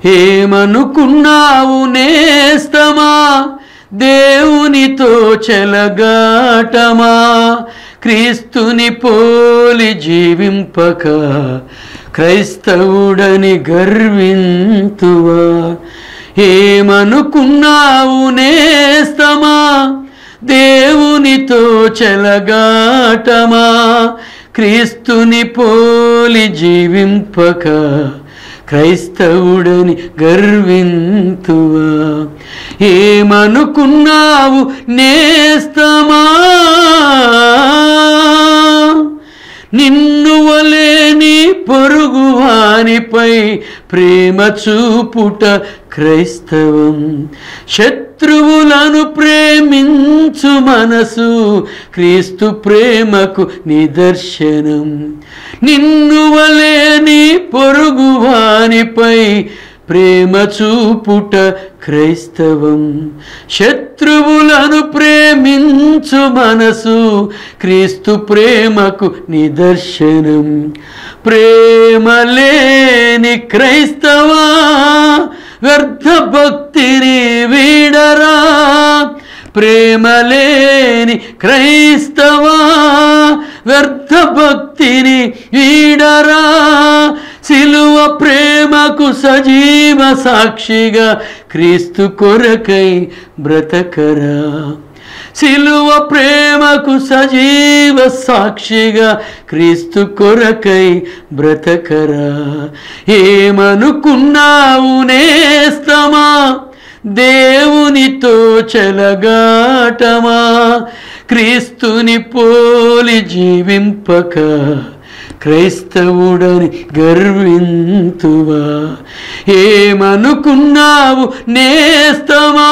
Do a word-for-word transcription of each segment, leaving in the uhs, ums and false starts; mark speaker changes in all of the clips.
Speaker 1: ఏమనుకున్నావు నేస్తమా దేవునితో చెలగాటమా క్రీస్తుని పోలి జీవింపక క్రైస్తవుడని గర్వింతువా ఏమనుకున్నావు నేస్తమా దేవునితో చెలగాటమా క్రీస్తుని పోలి జీవింపక క్రైస్తవుడని గర్వింతువా ఏమనుకున్నావు నేస్తమా నిన్ను వలేని పొరుగువానిపై ప్రేమ చూపుట క్రైస్తవం శత్రువులను ప్రేమించు మనసు క్రీస్తు ప్రేమకు నిదర్శనం నిన్ను వలేని పొరుగువానిపై ప్రేమ చూపుట క్రైస్తవం శత్రువులను ప్రేమించు మనసు క్రీస్తు ప్రేమకు నిదర్శనం ప్రేమ లేని క్రైస్తవా వ్యర్థ భక్తిని వీడరా ప్రేమ లేని క్రైస్తవా వ్యర్థ భక్తిని వీడరా సిలువ ప్రేమకు సజీవ సాక్షిగా క్రీస్తు కొరకై బ్రతకరా సిలువ ప్రేమకు సజీవ సాక్షిగా క్రీస్తు కొరకై బ్రతకరా ఏమనుకున్నావు నేస్తమా దేవునితో చెలగాటమా క్రీస్తుని పోలి జీవింపక క్రైస్తవుడని గర్వింతువా ఏమనుకున్నావు నేస్తమా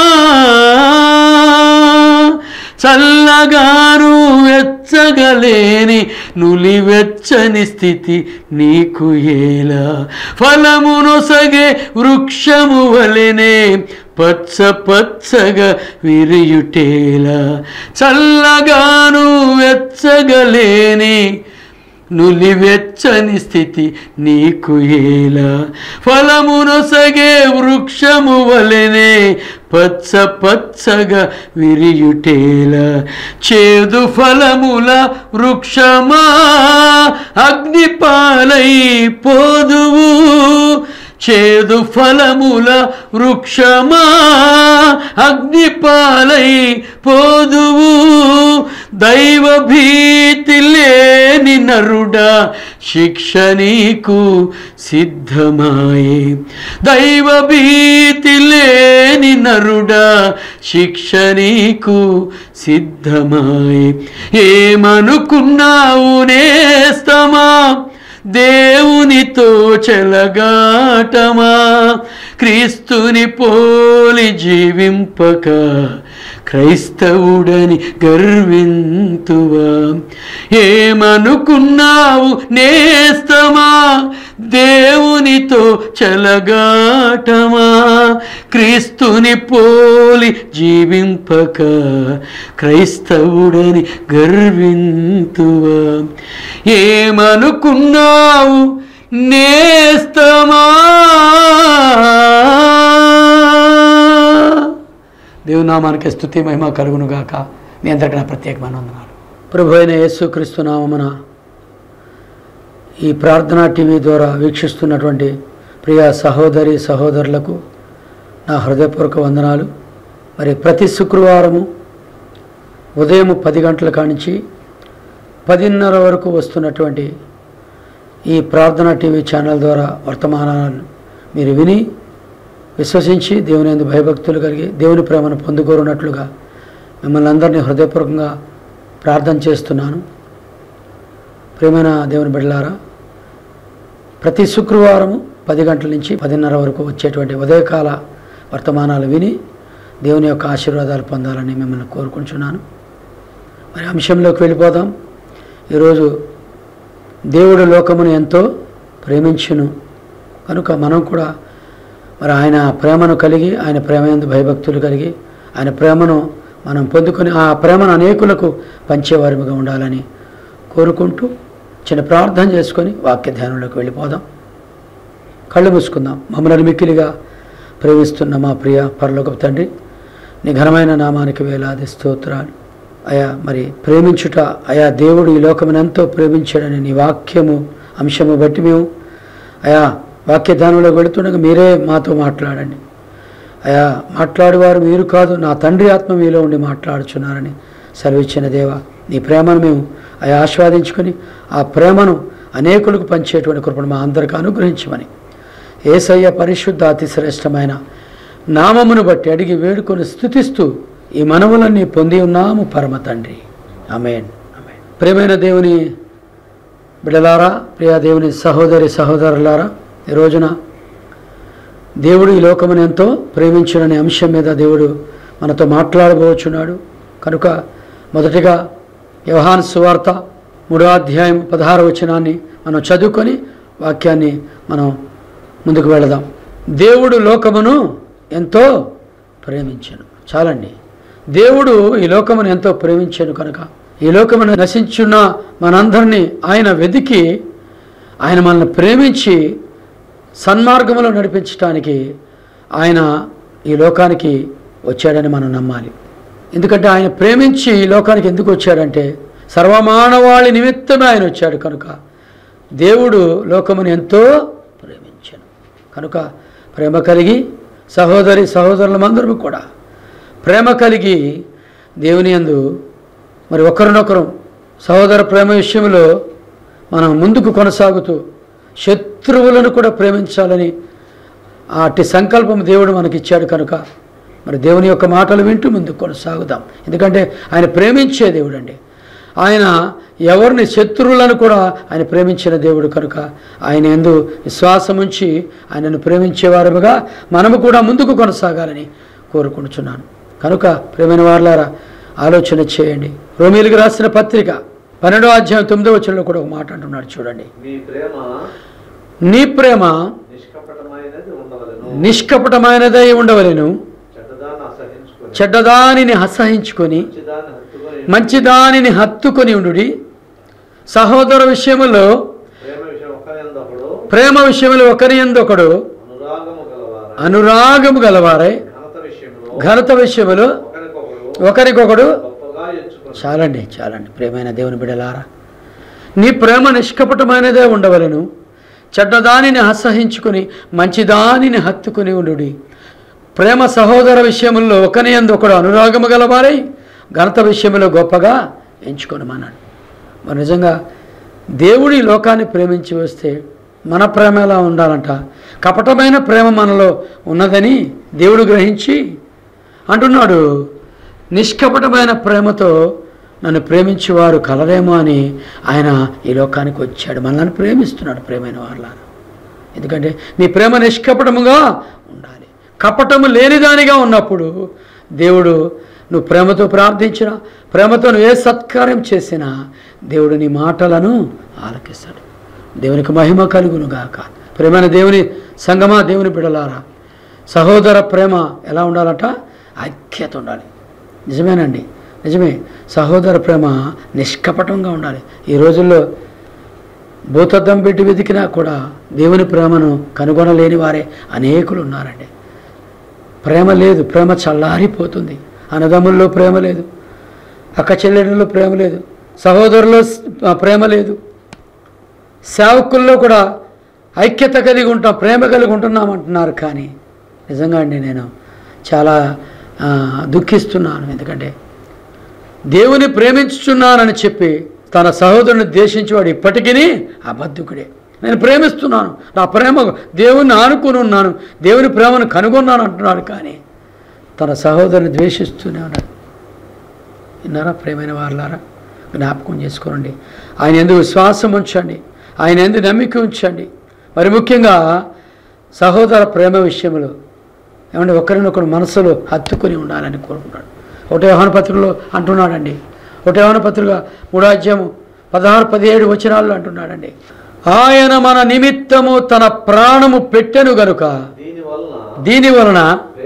Speaker 1: చల్లగాను వెచ్చగలేని నులివెచ్చని స్థితి నీకు ఏలా ఫలమునొసగే వృక్షము వలెనే పచ్చ పచ్చగా విరియుటేలా చల్లగాను వెచ్చగలేని నులివెచ్చని స్థితి నీకు ఏలా ఫలమునొసగే వృక్షము వలెనే పచ్చ పచ్చగా విరియుటేలా చేదు ఫలముల వృక్షమా అగ్నిపాలై పోదువు చేదు ఫలముల వృక్షమా అగ్నిపాలై పోదువు దైవ భీతి లేని నరుడా శిక్ష నీకు సిద్ధమాయే దైవ భీతి లేని నరుడా శిక్ష నీకు సిద్ధమాయే ఏమనుకున్నావు నేస్తమా దేవునితో చెలగాటమా క్రీస్తుని పోలి జీవింపక క్రైస్తవుడని గర్వింతువా ఏమనుకున్నావు నేస్తమా దేవునితో చెలగాటమా క్రీస్తుని పోలి జీవింపక క్రైస్తవుడని గర్వింతువా ఏమనుకున్నావు నేస్తమా దేవునామానికి స్తుతి మహిమ కలుగును గాక. మీ అందరికీ నా ప్రత్యేకమైన వందనాలు. ప్రభు అయిన యేసుక్రీస్తు నామమున ఈ ప్రార్థనా టీవీ ద్వారా వీక్షిస్తున్నటువంటి ప్రియ సహోదరి సహోదరులకు నా హృదయపూర్వక వందనాలు. మరి ప్రతి శుక్రవారము ఉదయం పది గంటల కానించి పదిన్నర వరకు వస్తున్నటువంటి ఈ ప్రార్థనా టీవీ ఛానల్ ద్వారా వర్తమానాలను మీరు విని విశ్వసించి దేవుని యందు భయభక్తులు కలిగి దేవుని ప్రేమను పొందుకోరున్నట్లుగా మిమ్మల్ని అందరినీ హృదయపూర్వకంగా ప్రార్థన చేస్తున్నాను. ప్రేమైన దేవుని బిడ్డలారా, ప్రతి శుక్రవారము పది గంటల నుంచి పదిన్నర వరకు వచ్చేటువంటి ఉదయకాల వర్తమానాలు విని దేవుని యొక్క ఆశీర్వాదాలు పొందాలని మిమ్మల్ని కోరుకుంటున్నాను. మరి అంశంలోకి వెళ్ళిపోదాం. ఈరోజు దేవుడు లోకమును ఎంతో ప్రేమించును కనుక మనం కూడా మరి ఆయన ప్రేమను కలిగి ఆయన ప్రేమ యందు భయభక్తులు కలిగి ఆయన ప్రేమను మనం పొందుకొని ఆ ప్రేమను అనేకులకు పంచేవారిగా ఉండాలని కోరుకుంటూ చిన్న ప్రార్థన చేసుకొని వాక్య ధ్యానంలోకి వెళ్ళిపోదాం. కళ్ళు మూసుకుందాం. మమ్మల్ని మిక్కిలిగా ప్రేమిస్తున్న మా ప్రియ పరలోకపు తండ్రి, నీ ఘనమైన నామానికి వేలాది స్తోత్రాలు అయా. మరి ప్రేమించుట అయా, దేవుడు ఈ లోకమును ఎంతో ప్రేమించాడని నీ వాక్యము అంశము బట్టి మేము అయా వాక్యదానంలో వెళుతుండగా మీరే మాతో మాట్లాడండి అయా. మాట్లాడేవారు మీరు కాదు, నా తండ్రి ఆత్మ మీలో ఉండి మాట్లాడుచున్నారని సెలవిచ్చిన దేవ, నీ ప్రేమను మేము అయా ఆస్వాదించుకొని ఆ ప్రేమను అనేకులకు పంచేటువంటి కృపను మా అందరికీ అనుగ్రహించమని యేసయ్య పరిశుద్ధ అతి శ్రేష్టమైన నామమును బట్టి అడిగి వేడుకొని స్తుతిస్తూ ఈ మనవులన్నీ పొంది ఉన్నాము పరమ తండ్రి. ఆమేన్. ఆమేన్. ప్రియమైన దేవుని బిడ్డలారా, ప్రియ దేవుని సహోదరి సహోదరులారా, ఈ రోజున దేవుడు ఈ లోకమును ఎంతో ప్రేమించుననే అంశం మీద దేవుడు మనతో మాట్లాడబోచున్నాడు. కనుక మొదటిగా యోహాను సువార్త మూడో అధ్యాయం పదహారు వచనాన్ని మనం చదువుకొని వాక్యాన్ని మనం ముందుకు వెళదాం. దేవుడు లోకమును ఎంతో ప్రేమించెను. చాలండి. దేవుడు ఈ లోకమును ఎంతో ప్రేమించెను కనుక ఈ లోకమును నశించున్న మనందరినీ ఆయన వెతికి ఆయన మనల్ని ప్రేమించి సన్మార్గంలో నడిపించడానికి ఆయన ఈ లోకానికి వచ్చాడని మనం నమ్మాలి. ఎందుకంటే ఆయన ప్రేమించి ఈ లోకానికి ఎందుకు వచ్చాడంటే సర్వమానవాళి నిమిత్తమే ఆయన వచ్చాడు. కనుక దేవుడు లోకమును ఎంతో ప్రేమించాడు. కనుక ప్రేమ కలిగి సహోదరి సహోదరులమందరూ కూడా ప్రేమ కలిగి దేవుని యందు మరి ఒకరినొకరు సహోదర ప్రేమ విషయంలో మనం ముందుకు కొనసాగుతూ శత్రువులను కూడా ప్రేమించాలని అట్టి సంకల్పం దేవుడు మనకి ఇచ్చాడు. కనుక మరి దేవుని యొక్క మాటలు వింటూ ముందుకు కొనసాగుదాం. ఎందుకంటే ఆయన ప్రేమించే దేవుడు అండి. ఆయన ఎవరిని శత్రువులను కూడా ఆయన ప్రేమించిన దేవుడు. కనుక ఆయన యందు విశ్వాసం ఉంచి ఆయనను ప్రేమించేవారుగా మనము కూడా ముందుకు కొనసాగాలని కోరుకుంటున్నాను. కనుక ప్రేమైన వారులారా ఆలోచన చేయండి. రోమీయులకు రాసిన పత్రిక పన్నెండో అధ్యాయం తొమ్మిదో వచనంలో కూడా ఒక మాట అంటున్నాడు చూడండి. నీ ప్రేమ నిష్కపటమైనదై ఉండవలెను, చెడ్డదానిని అసహించుకొని మంచిదానిని హత్తుకొని ఉండుడి. సహోదర విషయములో ప్రేమ విషయములో ఒకరి యందొకడు అనురాగము గలవారై ఘనత విషయములో ఒకరికొకడు. చాలండి చాలండి ప్రేమైన దేవుని బిడ్డలారా, నీ ప్రేమ నిష్కపటమైనదే ఉండవలెను, చెడ్డదానిని అసహించుకొని మంచిదానిని హత్తుకొని ఉండుడి. ప్రేమ సహోదర విషయముల్లో ఒకని యందు ఒకడు అనురాగము గలవారై ఘనత విషయంలో గొప్పగా ఎంచుకొనమన్నాడు. మరి నిజంగా దేవుడి లోకాన్ని ప్రేమించి వస్తే మన ప్రేమ ఎలా ఉండాలంట? కపటమైన ప్రేమ మనలో ఉన్నదని దేవుడు గ్రహించి అంటున్నాడు, నిష్కపటమైన ప్రేమతో నన్ను ప్రేమించేవారు కలరేమో అని ఆయన ఈ లోకానికి వచ్చాడు. మనల్ని ప్రేమిస్తున్నాడు ప్రేమైన వాళ్ళని. ఎందుకంటే నీ ప్రేమ నిష్కపటముగా ఉండాలి. కపటము లేనిదానిగా ఉన్నప్పుడు దేవుడు నువ్వు ప్రేమతో ప్రార్థించినా, ప్రేమతో నువ్వు ఏ సత్కార్యం చేసినా దేవుడు నీ మాటలను ఆలకిస్తాడు. దేవునికి మహిమ కలుగునుగాక. ప్రేమైన దేవుని సంగమా, దేవుని బిడలారా, సహోదర ప్రేమ ఎలా ఉండాలంట? ఐక్యత ఉండాలి. నిజమేనండి, నిజమే. సహోదర ప్రేమ నిష్కపటంగా ఉండాలి. ఈ రోజుల్లో భూతద్దం పెట్టి వెతికినా కూడా దేవుని ప్రేమను కనుగొనలేని వారే అనేకులు ఉన్నారండి. ప్రేమ లేదు, ప్రేమ చల్లారిపోతుంది. అన్నదమ్ముల్లో ప్రేమ లేదు, అక్క చెల్లెళ్ళలో ప్రేమ లేదు, సహోదరులో ప్రేమ లేదు, సేవకుల్లో కూడా ఐక్యత కలిగి ఉంటాం, ప్రేమ కలిగి ఉంటున్నాం అంటున్నారు. కానీ నిజంగా అండి నేను చాలా దుఃఖిస్తున్నాను. ఎందుకంటే దేవుని ప్రేమించుచున్నానని చెప్పి తన సహోదరుని ద్వేషించేవాడు ఇప్పటికీ అబద్ధకుడే. నేను ప్రేమిస్తున్నాను, నా ప్రేమ దేవుని ఆనుకుని ఉన్నాను, దేవుని ప్రేమను కనుగొన్నాను అంటున్నాడు. కానీ తన సహోదరుని ద్వేషిస్తూనే ఉన్నాడు. విన్నారా ప్రేమైన వారులారా? జ్ఞాపకం చేసుకోండి. ఆయన ఎందుకు విశ్వాసం ఉంచండి, ఆయన ఎందుకు నమ్మిక ఉంచండి. మరి ముఖ్యంగా సహోదర ప్రేమ విషయంలో ఏమంటే ఒకరినొకరు మనసులో హత్తుకొని ఉండాలని కోరుకుంటాడు. ఒకటో యోహాను పత్రికలో అంటున్నాడండి. ఒకటో యోహాను పత్రిక మూడో అధ్యాయము పదహారు పదిహేడు వచనాల్లో అంటున్నాడండి, ఆయన మన నిమిత్తము తన ప్రాణము పెట్టెను గనుక దీని వలన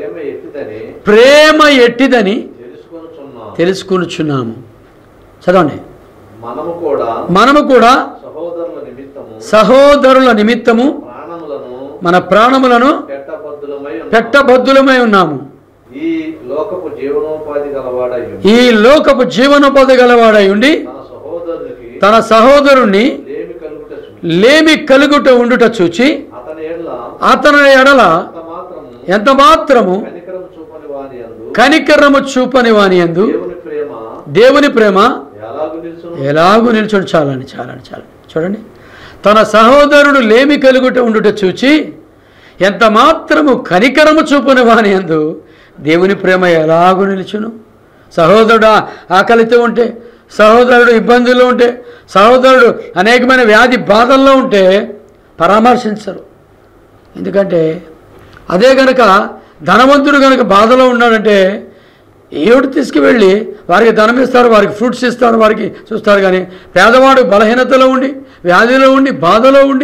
Speaker 1: ప్రేమ ఎట్టిదని తెలుసుకొనుచున్నాము. చదవండి.
Speaker 2: మనము కూడా
Speaker 1: మనము కూడా
Speaker 2: సహోదరుల నిమిత్తము
Speaker 1: సహోదరుల నిమిత్తము మన ప్రాణములను
Speaker 2: పెట్టబద్దులమై ఉన్నాము.
Speaker 1: పెట్టబద్దులమై ఉన్నాము.
Speaker 2: ఈ లోకపు జీవనోపాధి గలవాడై ఉండి
Speaker 1: ఈ లోకపు జీవనోపాధి గలవాడై ఉండి
Speaker 2: తన సహోదరునికి
Speaker 1: తన సహోదరుణ్ణి
Speaker 2: లేమి కలుగుట చూచి
Speaker 1: లేమి కలుగుట ఉండుట చూచి
Speaker 2: అతని ఎడల
Speaker 1: అతని ఎడల
Speaker 2: అంత మాత్రము
Speaker 1: ఎంత మాత్రము
Speaker 2: కనికరం చూపని వాని యందు
Speaker 1: కనికరము చూపని వాని యందు
Speaker 2: దేవుని ప్రేమ
Speaker 1: దేవుని ప్రేమ
Speaker 2: ఎలాగు నిలుచును.
Speaker 1: ఎలాగూ నిల్చొని చాలని చాలని చాలని చూడండి. తన సహోదరుడు లేమి కలుగుట ఉండుట చూచి ఎంత మాత్రము కనికరము చూపని వాని యందు దేవుని ప్రేమ ఎలాగూ నిలుచును. సహోదరుడు ఆకలితో ఉంటే, సహోదరుడు ఇబ్బందుల్లో ఉంటే, సహోదరుడు అనేకమైన వ్యాధి బాధల్లో ఉంటే పరామర్శించరు. ఎందుకంటే అదే కనుక ధనవంతుడు కనుక బాధలో ఉన్నాడంటే ఏడు తీసుకువెళ్ళి వారికి ధనం ఇస్తారు, వారికి ఫ్రూట్స్ ఇస్తారు, వారికి చూస్తారు. కానీ పేదవాడు బలహీనతలో ఉండి, వ్యాధిలో ఉండి, బాధలో ఉండి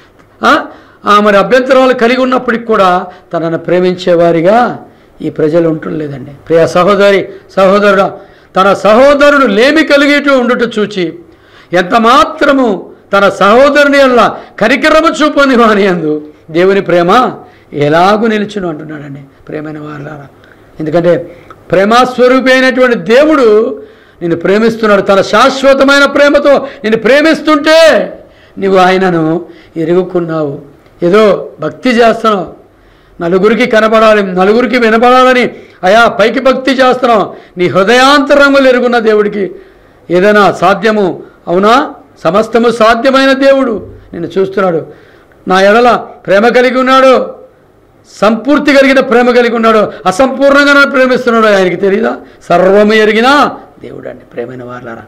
Speaker 1: మరి అభ్యంతరాలు కలిగి ఉన్నప్పటికి కూడా తనను ప్రేమించేవారిగా ఈ ప్రజలు ఉంటుండలేదండి. ప్రియ సహోదరి సహోదరుడా, తన సహోదరుడు లేమి కలిగేటు ఉండుట చూచి ఎంత మాత్రము తన సహోదరుని వల్ల కనికరము చూపని వాని యందు దేవుని ప్రేమ ఎలాగూ నిలుచును అంటున్నాడండి. ప్రేమైన వారులారా, ఎందుకంటే ప్రేమస్వరూపి అయినటువంటి దేవుడు నిన్ను ప్రేమిస్తున్నాడు. తన శాశ్వతమైన ప్రేమతో నిన్ను ప్రేమిస్తుంటే నువ్వు ఆయనను ఎరుగుకున్నావు. ఏదో భక్తి చేస్తున్నావు, నలుగురికి కనబడాలి, నలుగురికి వినపడాలని అయా పైకి భక్తి చేస్తున్నావు. నీ హృదయాంతరంగులు ఎరుగున్న దేవుడికి ఏదైనా సాధ్యము అవునా? సమస్తము సాధ్యమైన దేవుడు నిన్ను చూస్తున్నాడు. నా ఎడల ప్రేమ కలిగి ఉన్నాడు, సంపూర్తి కలిగిన ప్రేమ కలిగి ఉన్నాడు, అసంపూర్ణంగా నన్ను ప్రేమిస్తున్నాడు. ఆయనకి తెలియదా? సర్వము ఎరిగినా దేవుడు అండి. ప్రేమైన వారులారా,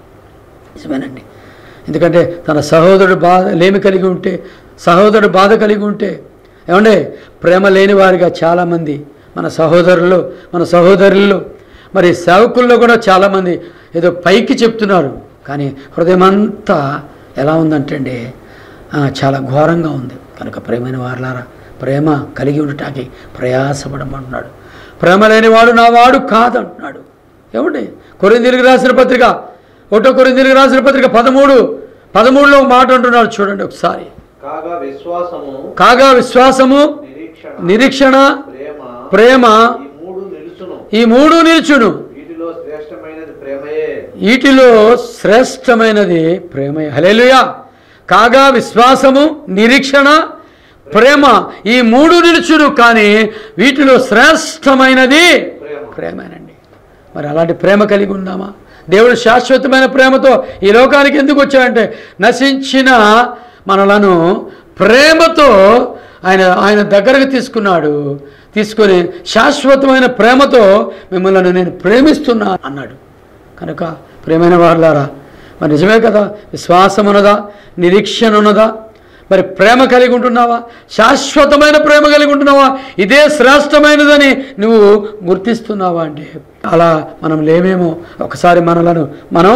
Speaker 1: నిజమేనండి. ఎందుకంటే తన సహోదరుడు బాధ లేమి కలిగి ఉంటే, సహోదరుడు బాధ కలిగి ఉంటే, ఏమంటే ప్రేమ లేని వారిగా చాలామంది మన సహోదరులు మన సహోదరులు మరి సేవకుల్లో కూడా చాలామంది ఏదో పైకి చెప్తున్నారు, కానీ హృదయం అంతా ఎలా ఉందంటే అండి చాలా ఘోరంగా ఉంది. కనుక ప్రేమైన వారులారా, ప్రేమ కలిగి ఉండటానికి ప్రయాసపడమంటున్నాడు. ప్రేమ లేనివాడు నా వాడు కాదంటున్నాడు. ఏమండి కొరింథీయులకు రాసిన పత్రిక ఒకటో కొరింథీయులకు రాసిన పత్రిక పదమూడు పదమూడులో మాట అంటున్నాడు చూడండి ఒకసారి.
Speaker 2: కాగా విశ్వాసము
Speaker 1: కాగా విశ్వాసము
Speaker 2: నిరీక్షణ
Speaker 1: నిరీక్షణ
Speaker 2: ప్రేమ
Speaker 1: ప్రేమ
Speaker 2: ఈ మూడు నిలుచును.
Speaker 1: ఈ మూడు నిలుచును.
Speaker 2: వీటిలో శ్రేష్టమైనది ప్రేమయే.
Speaker 1: వీటిలో శ్రేష్టమైనది ప్రేమయే. హల్లెలూయా. కాగా విశ్వాసము నిరీక్షణ ప్రేమ ఈ మూడు నిలుచును, కానీ వీటిలో శ్రేష్టమైనది ప్రేమేనండి. మరి అలాంటి ప్రేమ కలిగి ఉందామా? దేవుడు శాశ్వతమైన ప్రేమతో ఈ లోకానికి ఎందుకు వచ్చాడంటే నశించిన మనలను ప్రేమతో ఆయన ఆయన దగ్గరకు తీసుకున్నాడు. తీసుకొని శాశ్వతమైన ప్రేమతో మిమ్మల్ని నేను ప్రేమిస్తున్నా అన్నాడు. కనుక ప్రేమైన వారులారా, మరి నిజమే కదా, విశ్వాసం ఉన్నదా, నిరీక్షణ ఉన్నదా, మరి ప్రేమ కలిగి ఉంటున్నావా? శాశ్వతమైన ప్రేమ కలిగి ఉంటున్నావా? ఇదే శ్రేష్టమైనదని నువ్వు గుర్తిస్తున్నావా? అంటే అలా మనం లేమేమో ఒకసారి మనలను మనం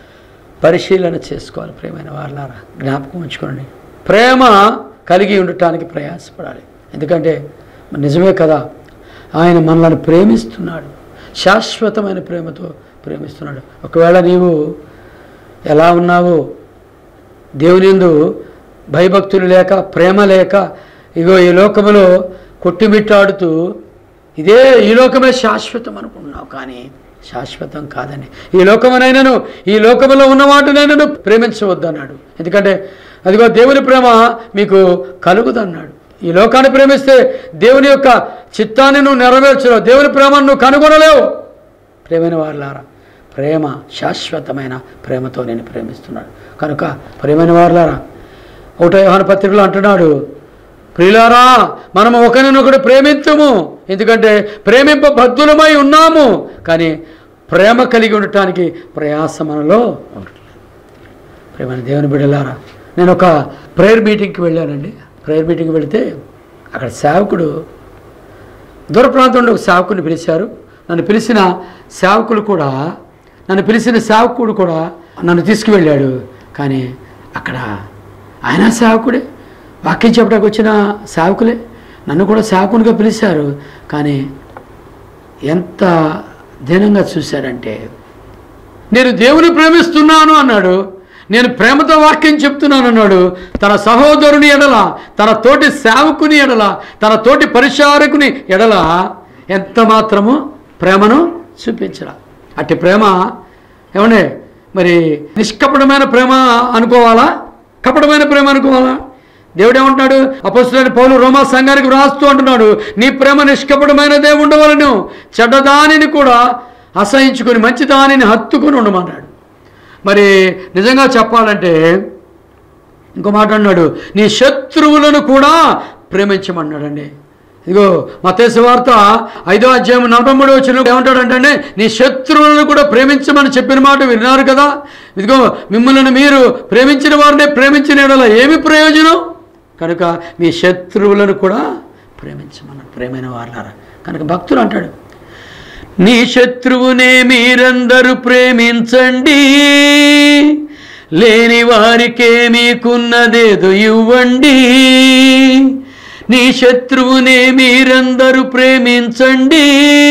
Speaker 1: పరిశీలన చేసుకోవాలి. ప్రేమైన వారులారా, జ్ఞాపకం ఉంచుకోండి, ప్రేమ కలిగి ఉండటానికి ప్రయాసపడాలి. ఎందుకంటే నిజమే కదా, ఆయన మనల్ని ప్రేమిస్తున్నాడు, శాశ్వతమైన ప్రేమతో ప్రేమిస్తున్నాడు. ఒకవేళ నీవు ఎలా ఉన్నావు, దేవుని యందు భయభక్తులు లేక ప్రేమ లేక ఇగో ఈ లోకములో కొట్టుమిట్టాడుతూ ఇదే ఈ లోకమే శాశ్వతం అనుకుంటున్నావు, కానీ శాశ్వతం కాదని. ఈ లోకమునైనను ఈ లోకములో ఉన్న వాటినైనను ప్రేమించవద్దన్నాడు. ఎందుకంటే అదిగో దేవుని ప్రేమ మీకు కలుగుదన్నాడు. ఈ లోకాన్ని ప్రేమిస్తే దేవుని యొక్క చిత్తాన్ని నువ్వు నెరవేర్చలేవు, దేవుని ప్రేమను నువ్వు కనుగొనలేవు. ప్రేమైన వారులారా, ప్రేమ శాశ్వతమైన ప్రేమతో నేను ప్రేమిస్తున్నాడు. కనుక ప్రేమైన వారులారా, ఒకటో యోహాను పత్రికలో అంటున్నాడు, ప్రియులారా మనము ఒకరినొకడు ప్రేమించము, ఎందుకంటే ప్రేమింప బద్ధులమై ఉన్నాము, కానీ ప్రేమ కలిగి ఉండటానికి ప్రయాస మనలో ఉండట్లేదు. ప్రేమైన దేవుని బిడ్డలారా, నేను ఒక ప్రేయర్ మీటింగ్కి వెళ్ళానండి. ప్రేయర్ మీటింగ్కి వెళితే అక్కడ సేవకుడు దూర ప్రాంతంలో ఒక సేవకుని పిలిచారు. నన్ను పిలిచిన సేవకులు కూడా నన్ను పిలిచిన సేవకుడు కూడా నన్ను తీసుకువెళ్ళాడు. కానీ అక్కడ ఆయన సేవకుడే, వాక్యం చెప్పడానికి వచ్చిన సేవకులే, నన్ను కూడా సేవకునిగా పిలిచారు. కానీ ఎంత దీనంగా చూశాడంటే, నేను దేవుని ప్రేమిస్తున్నాను అన్నాడు, నేను ప్రేమతో వాక్యం చెప్తున్నాను అన్నాడు. తన సహోదరుని ఎడల, తన తోటి సేవకుని ఎడల, తన తోటి పరిచారకుని ఎడల ఎంత మాత్రము ప్రేమను చూపించరా. అట్టి ప్రేమ ఏమండే మరి నిష్కపటమైన ప్రేమ అనుకోవాలా, కపటమైన ప్రేమ అనుకోవాలా? దేవుడు ఏమంటున్నాడు? అపొస్తలుడైన పౌలు రోమా సంఘానికి వ్రాస్తూ అంటున్నాడు, నీ ప్రేమ నిష్కపటమైనదే ఉండవలను, చెడ్డదానిని కూడా అసహించుకొని మంచి దానిని హత్తుకొని ఉండమన్నాడు. మరి నిజంగా చెప్పాలంటే ఇంకో మాట అన్నాడు, నీ శత్రువులను కూడా ప్రేమించమన్నాడండి. ఇదిగో మత్తయి సువార్త ఐదో అధ్యాయం నలభై మూడు వచ్చిన ఏమంటాడంటే, నీ శత్రువులను కూడా ప్రేమించమని చెప్పిన మాట విన్నారు కదా. ఇదిగో మిమ్మల్ని మీరు ప్రేమించిన వారినే ప్రేమించిన యెడల ఏమి ప్రయోజనం? కనుక మీ శత్రువులను కూడా ప్రేమించమన్నాడు. ప్రేమైన వారులారా, కనుక భక్తులు అంటాడు, నీ శత్రువునే మీరందరూ ప్రేమించండి, లేని వారికే మీకున్నదేదో ఇవ్వండి. నీ శత్రువునే మీరందరూ ప్రేమించండి,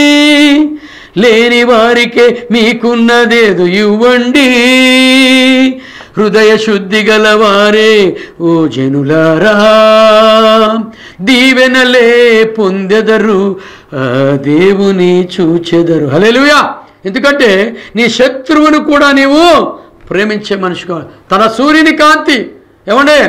Speaker 1: లేని వారికే మీకున్నదేదో ఇవ్వండి. హృదయ శుద్ధి గలవారే ఓ జనులారా, దీవెనలే పొందెదరు, ఆ దేవుని చూచెదరు. హల్లెలూయా. ఎందుకంటే నీ శత్రువును కూడా నీవు ప్రేమించే మనిషి కావాలి. తన సూర్యుని కాంతి ఏమండే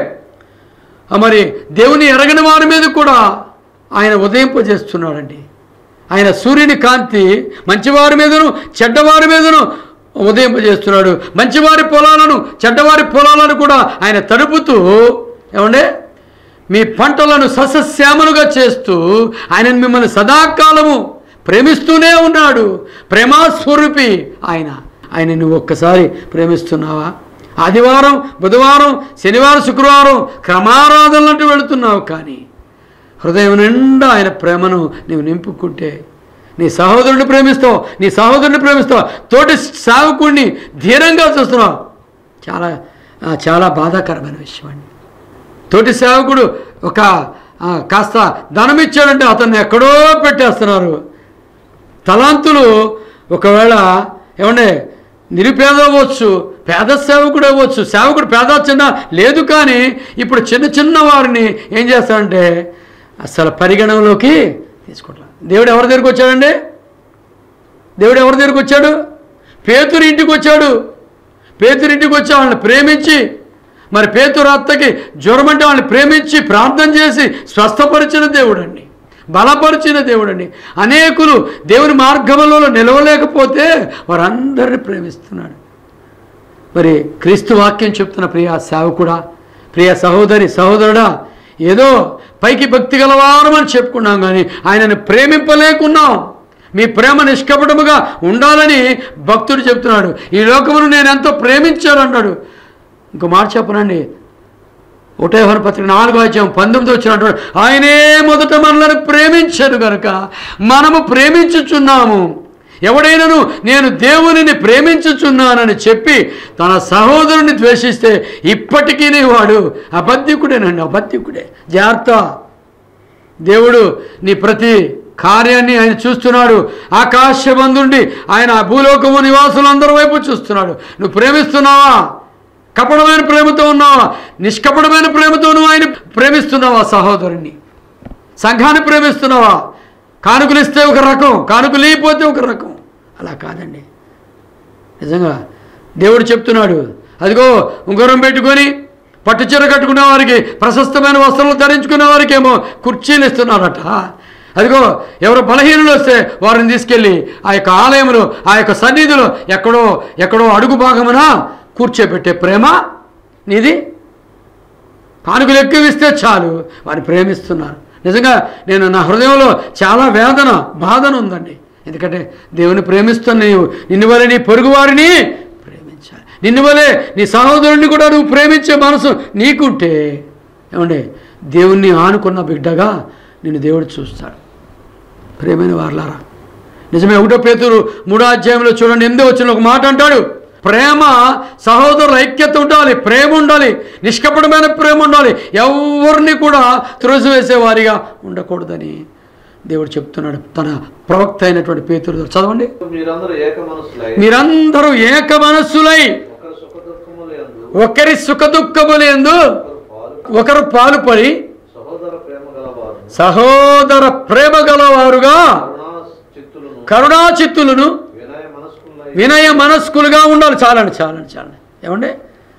Speaker 1: మరి దేవుని ఎరగని వారి మీద కూడా ఆయన ఉదయింపజేస్తున్నాడండి. ఆయన సూర్యుని కాంతి మంచివారి మీదను చెడ్డవారి మీదను ఉదయింపజేస్తున్నాడు. మంచివారి పొలాలను చెడ్డవారి పొలాలను కూడా ఆయన తడుపుతూ ఏమండే మీ పంటలను సస్యశ్యామలుగా చేస్తూ ఆయన మిమ్మల్ని సదాకాలము ప్రేమిస్తూనే ఉన్నాడు. ప్రేమాస్వరూపి ఆయన. ఆయన నువ్వు ఒక్కసారి ప్రేమిస్తున్నావా? ఆదివారం, బుధవారం, శనివారం, శుక్రవారం క్రమారాధనలంటూ వెళుతున్నావు, కానీ హృదయం నిండా ఆయన ప్రేమను నీవు నింపుకుంటే నీ సహోదరుడిని ప్రేమిస్తావు, నీ సహోదరుని ప్రేమిస్తావు, తోటి సేవకుడిని ధీరంగా చూస్తున్నావు. చాలా చాలా బాధాకరమైన విషయం అండి. తోటి సేవకుడు ఒక కాస్త ధనం ఇచ్చాడంటే అతన్ని ఎక్కడో పెట్టేస్తున్నారు. తలాంతులు ఒకవేళ ఏమంటే నిరుపేద అవ్వచ్చు, పేద సేవకుడు అవ్వచ్చు. సేవకుడు పేద చిన్న లేదు, కానీ ఇప్పుడు చిన్న చిన్న వారిని ఏం చేస్తాడంటే అసలు పరిగణనలోకి తీసుకుంటా. దేవుడు ఎవరి దగ్గరికి వచ్చాడండి? దేవుడు ఎవరి దగ్గరికి వచ్చాడు? పేతురు ఇంటికి వచ్చాడు. పేతురు ఇంటికి వచ్చి వాళ్ళని ప్రేమించి, మరి పేతురు అత్తకి జ్వరం అంటే వాళ్ళని ప్రేమించి ప్రార్థన చేసి స్వస్థపరిచిన దేవుడు అండి, బలపరిచిన దేవుడు అండి. అనేకులు దేవుని మార్గంలో నిలవలేకపోతే వారందరిని ప్రేమిస్తున్నాడు. మరి క్రీస్తు వాక్యం చెప్తున్న ప్రియ సేవకుడా, ప్రియ సహోదరి సహోదరుడా, ఏదో పైకి భక్తి గలవారమని చెప్పుకున్నాం, కానీ ఆయనను ప్రేమింపలేకున్నాం. మీ ప్రేమ నిష్కపటముగా ఉండాలని భక్తుడు చెప్తున్నాడు. ఈ లోకమును నేను ఎంతో ప్రేమించాను అన్నాడు. ఇంకో మాట చెప్పనండి, ఒకటో యోహాను పత్రిక నాలుగో అధ్యాయం పంతొమ్మిది వచ్చినట్టు ఆయనే మొదట మనలను ప్రేమించాడు కనుక మనము ప్రేమించుచున్నాము. ఎవడైనాను నేను దేవునిని ప్రేమించుచున్నానని చెప్పి తన సహోదరుని ద్వేషిస్తే ఇప్పటికీ వాడు అబద్ధికుడేనండి, అబద్ధికుడే. జాగ్రత్త. దేవుడు నీ ప్రతి కార్యాన్ని ఆయన చూస్తున్నాడు. ఆకాశబంధుండి ఆయన భూలోకము నివాసులందరి వైపు చూస్తున్నాడు. నువ్వు ప్రేమిస్తున్నావా? కపటమైన ప్రేమతో ఉన్నావా? నిష్కపటమైన ప్రేమతో నువ్వు ఆయన ప్రేమిస్తున్నావా? సహోదరుణ్ణి, సంఘాన్ని ప్రేమిస్తున్నావా? కానుకలు ఇస్తే ఒక రకం, కానుకలు లేకపోతే ఒక రకం. అలా కాదండి. నిజంగా దేవుడు చెప్తున్నాడు, అదిగో ఉంగరం పెట్టుకొని పట్టుచీర కట్టుకునే వారికి, ప్రశస్తమైన వస్త్రాలు ధరించుకునే వారికి ఏమో కుర్చీలు ఇస్తున్నారట. అదిగో ఎవరు బలహీనులు వస్తే వారిని తీసుకెళ్ళి ఆ యొక్క ఆలయంలో, ఆ యొక్క సన్నిధిలో ఎక్కడో ఎక్కడో అడుగు భాగమున కూర్చోబెట్టే ప్రేమ నీది. కానుకలు ఎక్కువ ఇస్తే చాలు వారిని ప్రేమిస్తున్నారు. నిజంగా నేను నా హృదయంలో చాలా వేదన, బాధన ఉందండి. ఎందుకంటే దేవుని ప్రేమిస్తున్న నీవు నిన్ను వలె నీ పొరుగు వారిని ప్రేమించాలి. నిన్ను వలె నీ సహోదరుడిని కూడా నువ్వు ప్రేమించే మనసు నీకుంటే ఏమండి దేవుణ్ణి ఆనుకున్న బిడ్డగా నిన్ను దేవుడు చూస్తాడు. ప్రేమైన వారలారా, నిజమే. ఒకటో పేతురు మూడో అధ్యాయంలో చూడండి, ఎనిమిదో వచనంలో ఒక మాట అంటాడు, ప్రేమ సహోదరుల ఐక్యత ఉండాలి, ప్రేమ ఉండాలి, నిష్కపటమైన ప్రేమ ఉండాలి, ఎవరిని కూడా త్రోసివేసే వారిగా ఉండకూడదని దేవుడు చెప్తున్నాడు తన ప్రవక్త అయినటువంటి పేతురు. చదవండి.
Speaker 2: మీరందరూ ఏక మనస్సులై
Speaker 1: మీరందరూ ఏక మనస్సులై ఒకరి సుఖ దుఃఖములందు
Speaker 2: ఒకరు పాలు
Speaker 1: ఒకరు పాలు పడి
Speaker 2: సహోదర ప్రేమ గలవారు
Speaker 1: సహోదర ప్రేమ గలవారుగా
Speaker 2: కరుణా చిత్తులను
Speaker 1: కరుణా చిత్తులను
Speaker 2: వినయ మనస్కులై
Speaker 1: వినయ మనస్కులుగా ఉండాలి. చాలండి చాలండి చాలండి ఏమండి,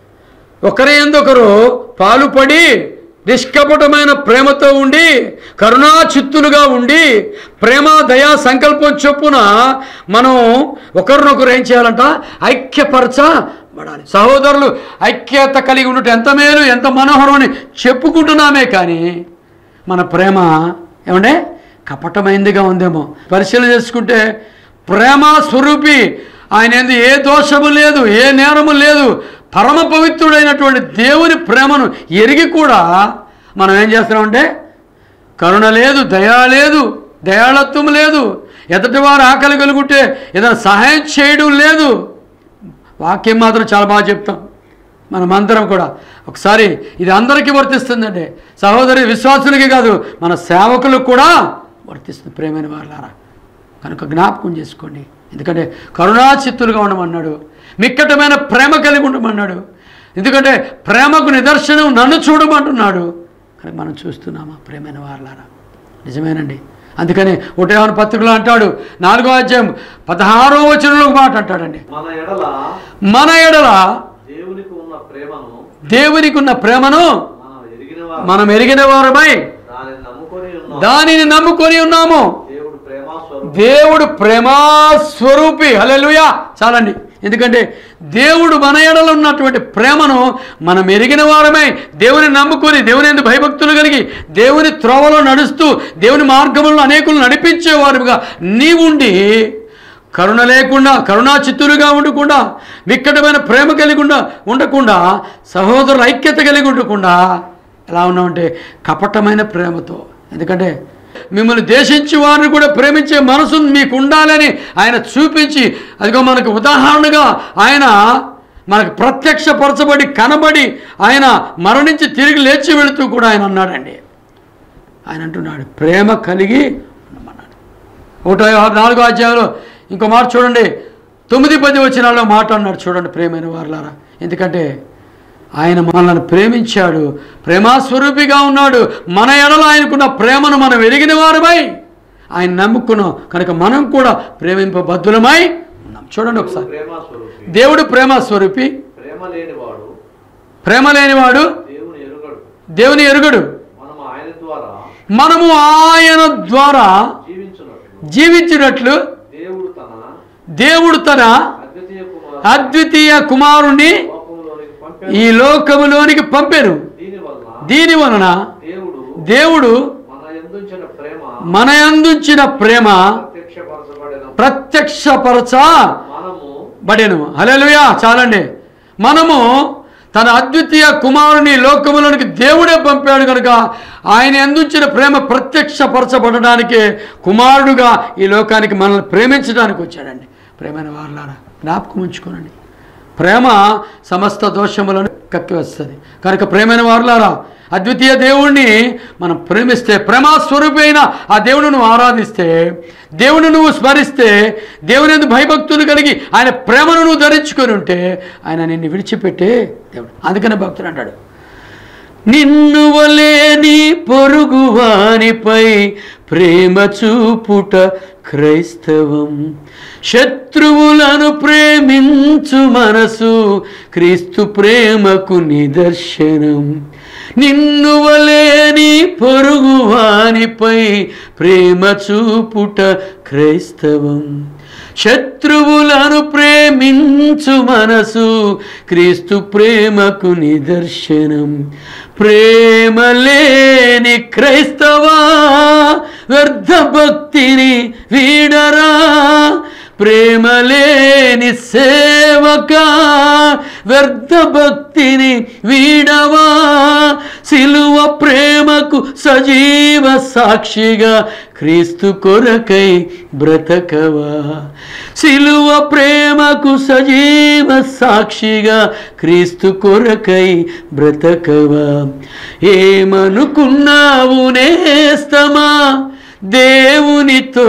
Speaker 1: ఒకరి యందు ఒకరు పాలుపడి నిష్కపటమైన ప్రేమతో ఉండి కరుణా చిత్తులుగా ఉండి ప్రేమ దయా సంకల్పం చొప్పున మనం ఒకరినొకరు ఏం చేయాలంట, ఐక్యపరచబడాలి. సహోదరులు ఐక్యత కలిగి ఉండటం ఎంత మేలు ఎంత మనోహరం అని చెప్పుకుంటున్నామే కానీ మన ప్రేమ ఏమంటే కపటమైందిగా ఉందేమో. పరిశీలన చేసుకుంటే ప్రేమ స్వరూపి ఆయన ఎందు ఏ దోషము లేదు, ఏ నేరము లేదు, పరమ పవిత్రుడైనటువంటి దేవుని ప్రేమను ఎరిగి కూడా మనం ఏం చేస్తున్నామంటే కరుణ లేదు, దయా లేదు, దయాళత్వం లేదు, ఎదుటి వారు ఆకలి కలుగుంటే ఏదైనా సహాయం చేయడం లేదు. వాక్యం మాత్రం చాలా బాగా చెప్తాం మనమందరం కూడా. ఒకసారి ఇది అందరికీ వర్తిస్తుందండి, సహోదరి విశ్వాసులకి కాదు మన సేవకులకు కూడా వర్తిస్తుంది ప్రేమైన వాళ్ళారా. కనుక జ్ఞాపకం చేసుకోండి, ఎందుకంటే కరుణా చిత్తులుగా ఉండమన్నాడు, మిక్కటమైన ప్రేమ కలిగి ఉండమన్నాడు. ఎందుకంటే ప్రేమకు నిదర్శనం నన్ను చూడమంటున్నాడు. కానీ మనం చూస్తున్నామా ప్రేమైన వాళ్ళారా? నిజమేనండి. అందుకని ఒకటేమన్న పత్రికలో అంటాడు, నాలుగో అధ్యాయం పదహారో వచనంలో ఒక మాట అంటాడండి,
Speaker 2: మన ఎడల
Speaker 1: మన ఎడల
Speaker 2: దేవునికి ఉన్న ప్రేమను
Speaker 1: దేవునికి ఉన్న ప్రేమను
Speaker 2: మనం ఎరిగిన వారు
Speaker 1: మనం ఎరిగిన వారమై
Speaker 2: దానిని నమ్ముకొని ఉన్నాం.
Speaker 1: దానిని నమ్ముకొని ఉన్నాము.
Speaker 2: దేవుడు ప్రేమ స్వరూపి.
Speaker 1: దేవుడు ప్రేమా స్వరూపి. హల్లెలూయా. చాలండి, ఎందుకంటే దేవుడు మన ఎడల ఉన్నటువంటి ప్రేమను మనం ఎరిగిన వారమై దేవుని నమ్ముకొని దేవుని యందు భయభక్తులు కలిగి దేవుని త్రోవలో నడుస్తూ దేవుని మార్గంలో అనేకులు నడిపించేవారుగా నీవుండి కరుణ లేకుండా కరుణా చిత్తులుగా ఉండకుండా మిక్కటమైన ప్రేమ కలిగి ఉండకుండా సహోదరుల ఐక్యత కలిగి ఉండకుండా ఎలా ఉన్నామంటే కపటమైన ప్రేమతో. ఎందుకంటే మిమ్మల్ని దేశించి వారిని కూడా ప్రేమించే మనసు మీకు ఉండాలని ఆయన చూపించి అదిగో మనకు ఉదాహరణగా ఆయన మనకు ప్రత్యక్షపరచబడి కనబడి ఆయన మరణించి తిరిగి లేచి వెళుతూ కూడా ఆయన అన్నాడండి. ఆయన అంటున్నాడు ప్రేమ కలిగి ఉండమన్నాడు. ఒకటో నాలుగో అధ్యాయంలో ఇంకో మాట చూడండి, తొమ్మిది పది వచనాల్లో మాట అన్నాడు చూడండి ప్రేమైన వారలారా. ఎందుకంటే ఆయన మనల్ని ప్రేమించాడు, ప్రేమాస్వరూపిగా ఉన్నాడు. మన ఎడల ఆయనకున్న ప్రేమను మనం ఎరిగిన వారమై ఆయన నమ్ముకున్నాం కనుక మనం కూడా ప్రేమింపబద్ధులమై ఉన్నాం. చూడండి ఒకసారి,
Speaker 2: ప్రేమ స్వరూపి.
Speaker 1: దేవుడు ప్రేమాస్వరూపి,
Speaker 2: ప్రేమ లేనివాడు
Speaker 1: ప్రేమ లేనివాడు
Speaker 2: దేవుని ఎరుగడు.
Speaker 1: దేవుని ఎరుగడు.
Speaker 2: మనం ఆయన ద్వారా
Speaker 1: మనము ఆయన ద్వారా
Speaker 2: జీవించున్నట్లు
Speaker 1: జీవించినట్లు
Speaker 2: దేవుడు తన
Speaker 1: దేవుడు తన
Speaker 2: అద్వితీయ కుమారుని
Speaker 1: అద్వితీయ కుమారుణ్ణి
Speaker 2: లోకములోనికి పంపాడు.
Speaker 1: ఈ లోకములోనికి పంపెను.
Speaker 2: దీని వలన
Speaker 1: దీని వలన
Speaker 2: దేవుడు
Speaker 1: దేవుడు
Speaker 2: మన యందుంచిన ప్రేమ
Speaker 1: మన యందుంచిన ప్రేమ
Speaker 2: ప్రత్యక్షపరచబడిన
Speaker 1: ప్రత్యక్షపరచబడెను.
Speaker 2: మనము
Speaker 1: హల్లెలూయా. చాలండి, మనము తన అద్వితీయ కుమారుని లోకములోనికి దేవుడే పంపాడు కనుక ఆయన యందుంచిన ప్రేమ ప్రత్యక్షపరచబడడానికి కుమారుడుగా ఈ లోకానికి మనల్ని ప్రేమించడానికి వచ్చాడండి. ప్రేమైన వారలారా జ్ఞాపకం ఉంచుకోనండి, ప్రేమ సమస్త దోషములను కక్కివస్తుంది. కనుక ప్రేమైన వారలారా అద్వితీయ దేవుణ్ణి మనం ప్రేమిస్తే, ప్రేమాస్వరూపి అయిన ఆ దేవుని నువ్వు ఆరాధిస్తే, దేవుని నువ్వు స్మరిస్తే, దేవుని యందు భయభక్తులు కలిగి ఆయన ప్రేమను నువ్వు ధరించుకొని ఉంటే ఆయన నిన్ను విడిచిపెట్టే దేవుడు. అందుకనే భక్తుడు అంటాడు, నిన్ను వలే నీ పొరుగువానిపై ప్రేమ చూపుట క్రైస్తవం, శత్రువులను ప్రేమించు మనసు క్రీస్తు ప్రేమకు నిదర్శనం. నిన్ను వలే నీ పొరుగువానిపై ప్రేమ చూపుట క్రైస్తవం, శత్రువులను ప్రేమించు మనసు క్రీస్తు ప్రేమకు నిదర్శనం. ప్రేమ లేని క్రైస్తవా వ్యర్థ భక్తిని వీడరా, ప్రేమ లేని సేవక వ్యర్థ భక్తిని వీడవా, సిలువ ప్రేమకు సజీవ సాక్షిగా క్రీస్తు కొరకై బ్రతకవా, సిలువ ప్రేమకు సజీవ సాక్షిగా క్రీస్తు కొరకై బ్రతకవా. ఏమనుకున్నావు నేస్తమా దేవునితో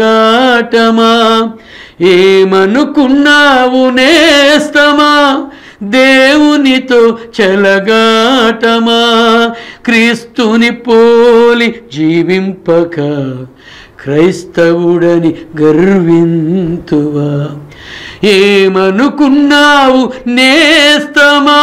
Speaker 1: చెలగాటమా, ఏమనుకున్నావు నేస్తమా దేవునితో చెలగాటమా, క్రీస్తుని పోలి జీవింపక క్రైస్తవుడని గర్వింతువా, ఏమనుకున్నావు నేస్తమా.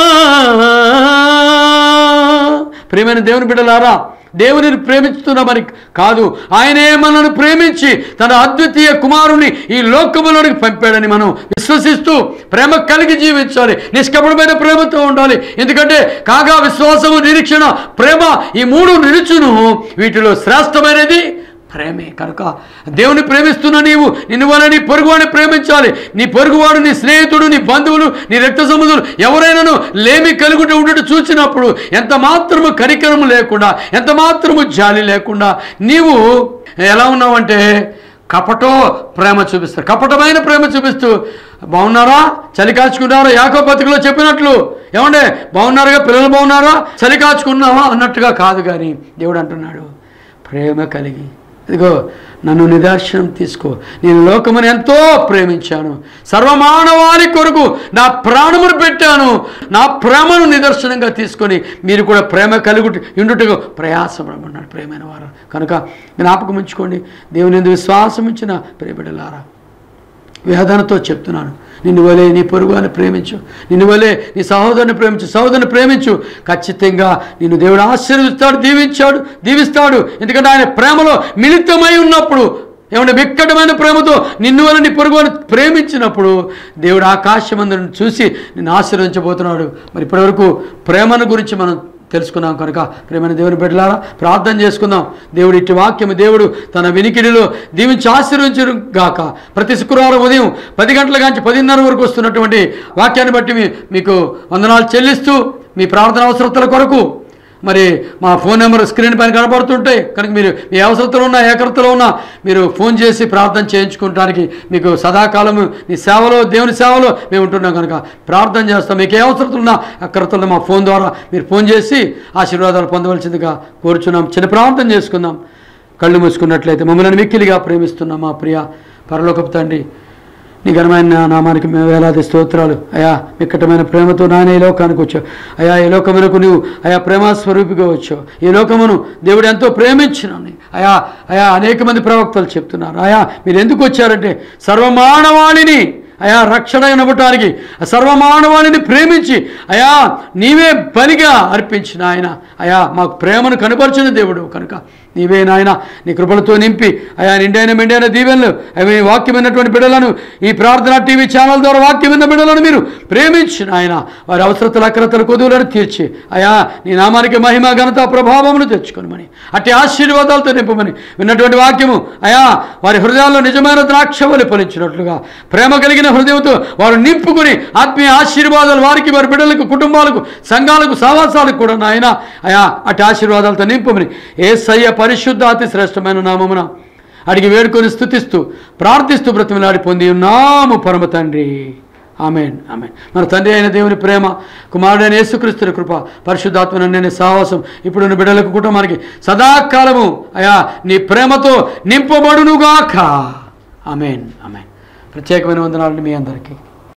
Speaker 1: ప్రియమైన దేవుని బిడ్డలారా, దేవునిని ప్రేమిస్తున్నామని కాదు, ఆయనే మనల్ని ప్రేమించి తన అద్వితీయ కుమారుని ఈ లోకములోనికి పంపాడని మనం విశ్వసిస్తూ ప్రేమ కలిగి జీవించాలి. నిష్కపటమైన ప్రేమతో ఉండాలి. ఎందుకంటే కాగా విశ్వాసము, నిరీక్షణ, ప్రేమ ఈ మూడు నిలుచును. వీటిలో శ్రేష్టమైనది ప్రేమే. కనుక దేవుని ప్రేమిస్తున్న నీవు నిన్ను వల్ల నీ పొరుగువాడిని ప్రేమించాలి. నీ పొరుగువాడు, నీ స్నేహితుడు, నీ బంధువులు, నీ రక్త సంబంధులు ఎవరైనాను లేమి కలుగుతూ ఉండటం చూసినప్పుడు ఎంత మాత్రము కనికరము లేకుండా, ఎంత మాత్రము జాలి లేకుండా నీవు ఎలా ఉన్నావంటే కపటో ప్రేమ చూపిస్తారు. కపటమైన ప్రేమ చూపిస్తూ బాగున్నారా, చలి కాచుకున్నారా, యాకోబు పత్రికలో చెప్పినట్లు ఏమంటే బాగున్నారుగా, పిల్లలు బాగున్నారా, చలి కాచుకున్నావా అన్నట్టుగా కాదు. కానీ దేవుడు అంటున్నాడు ప్రేమ కలిగి, ఇదిగో నన్ను నిదర్శనం తీసుకో, నేను లోకమును ఎంతో ప్రేమించాను, సర్వమానవాళి కొరకు నా ప్రాణమును పెట్టాను, నా ప్రేమను నిదర్శనంగా తీసుకొని మీరు కూడా ప్రేమ కలుగు ఇండుటకు ప్రయాసపడమన్నాడు. ప్రేమైన వారు కనుక జ్ఞాపకం ఉంచుకోండి. దేవుని యందు విశ్వాసం ఉంచిన ప్రియబిడ్డలారా, వేదనతో చెప్తున్నాను, నిన్ను వలే నీ పొరుగువారిని ప్రేమించు, నిన్ను వలే నీ సహోదరుని ప్రేమించు, సహోదరుని ప్రేమించు. ఖచ్చితంగా నిన్ను దేవుడు ఆశీర్వదిస్తాడు, దీవించాడు, దీవిస్తాడు. ఎందుకంటే ఆయన ప్రేమలో మిళితమై ఉన్నప్పుడు, ఏమంటే విక్కటమైన ప్రేమతో నిన్ను వల్ల నీ పొరుగువారిని ప్రేమించినప్పుడు దేవుడు ఆకాశమందును చూసి నిన్ను ఆశీర్వదించబోతున్నాడు. మరి ఇప్పటివరకు ప్రేమను గురించి మనం తెలుసుకున్నాం. కనుక ప్రేమైన దేవుని బిడ్డలారా, ప్రార్థన చేసుకుందాం. దేవుడు ఇట్టి వాక్యము దేవుడు తన వినికిడిలో దీవించి ఆశీర్వించును గాక. ప్రతి శుక్రవారం ఉదయం పది గంటల నుంచి పదిన్నర వరకు వస్తున్నటువంటి వాక్యాన్ని బట్టి మీకు వందనాలు చెల్లిస్తూ మీ ప్రార్థన అవసరతల కొరకు మరి మా ఫోన్ నెంబర్ స్క్రీన్ పైన కనబడుతుంటాయి. కనుక మీరు మీ అవసరతలో ఉన్న ఏకరతలో ఉన్న మీరు ఫోన్ చేసి ప్రార్థన చేయించుకోవడానికి మీకు సదాకాలము నీ సేవలో, దేవుని సేవలో మేము ఉంటున్నాం. కనుక ప్రార్థన చేస్తాం. మీకు ఏ అవసరతలు ఉన్నా అక్కరతలు మా ఫోన్ ద్వారా మీరు ఫోన్ చేసి ఆశీర్వాదాలు పొందవలసిందిగా కోరుచున్నాం. చిన్న ప్రార్థన చేసుకుందాం. కళ్ళు మూసుకున్నట్లయితే మమ్మల్ని మిక్కిలిగా ప్రేమిస్తున్నాం మా ప్రియ పరలోకపు తండ్రి, నీ ఘనమైన నామానికి మేము వేలాది స్తోత్రాలు. అయా మిక్కటమైన ప్రేమతో నానే ఈ లోకానికి వచ్చావు. అయా ఈ లోకమునకు నువ్వు అయా ప్రేమస్వరూపిగా వచ్చావు. ఈ లోకమును దేవుడు ఎంతో ప్రేమించినాను. అయా అయా అనేక మంది ప్రవక్తలు చెప్తున్నారు. అయా మీరు ఎందుకు వచ్చారంటే సర్వమానవాళిని అయా రక్షణ ఇవ్వటానికి, సర్వమానవాళిని ప్రేమించి అయా నీవే బలిగా అర్పించిన ఆయన అయా మాకు ప్రేమను కనపరిచిన దేవుడు. కనుక నీవే నాయన నీ కృపలతో నింపి అయా నిండైన మెండైన దీవెనలు అవి వాక్యం విన్నటువంటి బిడ్డలను, ఈ ప్రార్థన టీవీ ఛానల్ ద్వారా వాక్యం విన్న బిడ్డలను మీరు ప్రేమించిన ఆయన వారి అవసరతల అక్రతల కొదువులను తీర్చి అయా నీ నామానికి మహిమ ఘనత ప్రభావమును తెచ్చుకోనమని, అట్టి ఆశీర్వాదాలతో నింపమని, విన్నటువంటి వాక్యము అయా వారి హృదయాల్లో నిజమైన ద్రాక్షవలి ఫలించినట్లుగా ప్రేమ కలిగిన హృదయంతో వారు నింపుకుని ఆత్మీయ ఆశీర్వాదాలు వారికి, వారి బిడ్డలకు, కుటుంబాలకు, సంఘాలకు, సహవాసాలకు కూడా నాయన అయా అట్టి ఆశీర్వాదాలతో నింపమని యేసయ్య పరిశుద్ధ అతి శ్రేష్టమైన నామమున అడిగి వేడుకొని స్తుతిస్తూ ప్రార్థిస్తూ బ్రతిమలాడి పొంది ఉన్నాము పరమ తండ్రి. Amen amen. మన తండ్రి అయిన దేవుని ప్రేమ, కుమారుడైన యేసుక్రీస్తు కృప, పరిశుద్ధాత్మ నేను సాహసం ఇప్పుడున్న బిడ్డలకు, కుటుంబానికి సదాకాలము అయా నీ ప్రేమతో నింపబడునుగాక. Amen amen. ప్రత్యేకమైన వందనాలు మీ అందరికీ.